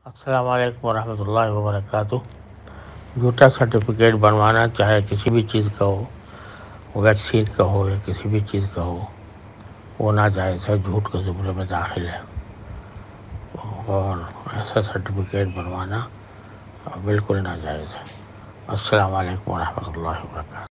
अस्सलाम वालेकुम रहमतुल्लाहि व बरकातुहू। झूठा सर्टिफिकेट बनवाना, चाहे किसी भी चीज़ का हो, वैक्सीन का हो या किसी भी चीज़ का हो, वो नाजायज़ है, झूठ के ज़ुमरे में दाखिल है। और ऐसा सर्टिफिकेट बनवाना बिल्कुल नाजायज़ है। अस्सलाम वालेकुम रहमतुल्लाहि व बरकातुहू।